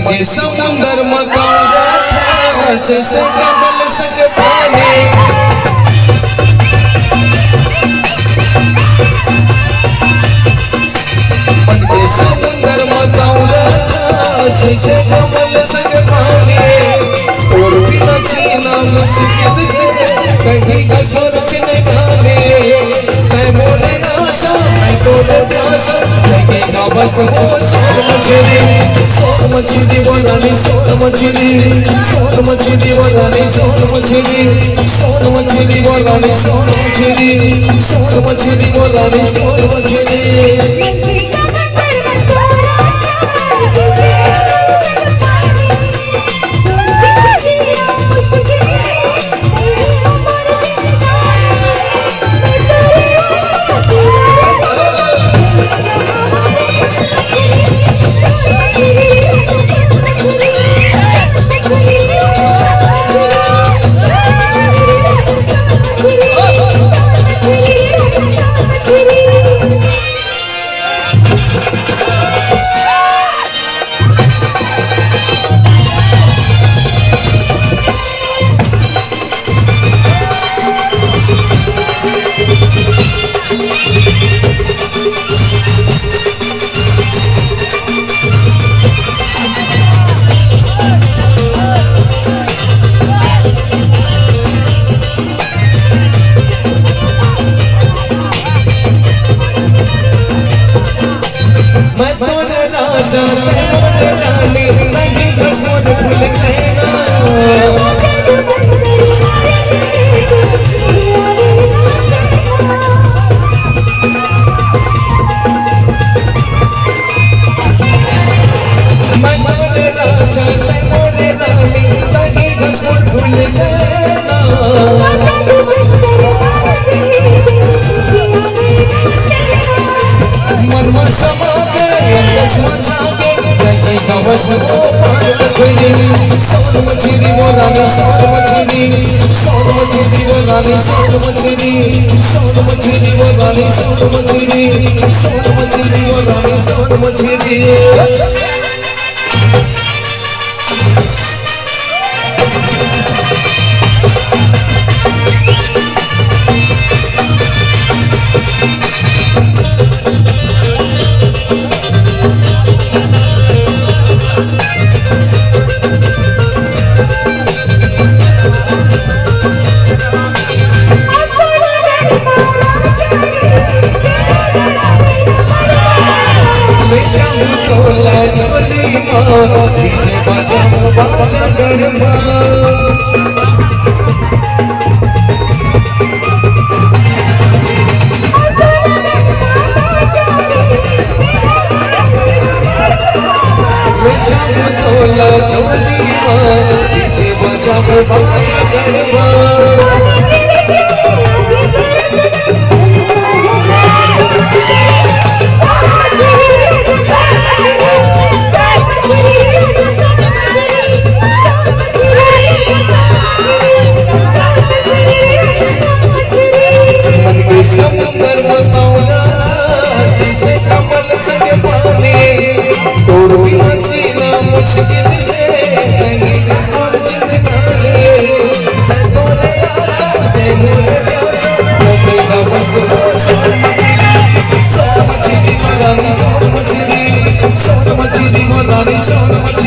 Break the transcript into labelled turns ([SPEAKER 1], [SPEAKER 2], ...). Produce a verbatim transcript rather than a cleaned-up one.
[SPEAKER 1] के समुंदर मकारा था जैसे कमल संग पानी। मन के समुंदर मकारा था जैसे कमल संग पानी। और बिना जीना मुश्किल कहीं का सोच नहीं पाने। मैं बोले आशा मैं बोले प्यासा लगेगा बस वो सोन मछली। सोन मछली बनानी सोन मछली। सोन मछली बनानी सोन मछली। सोन मछली बनानी सोन मछली। सोन मछली बनानी सोन मछली। सोन मछली बनानी सोन मछली। सोन मछली बनानी सोन मछली। सोन मछली बनानी सोन मछली। सोन मछली बनानी सोन मछली। पीछे बजाओ बाजा गरमा। तोला तोलिया पीछे बजाओ बाजा गरमा। समुंदर मकाना जैसे कमल संग पानी। और बिना जीना मुश्किल है कहीं का सोच नहीं पाने। मैं बोले आशा मैं बोले प्यासा लगेगा बस वो सोन मछली। सोन मछली बनानी सोन मछली। सोन मछली बनानी सोन मछली।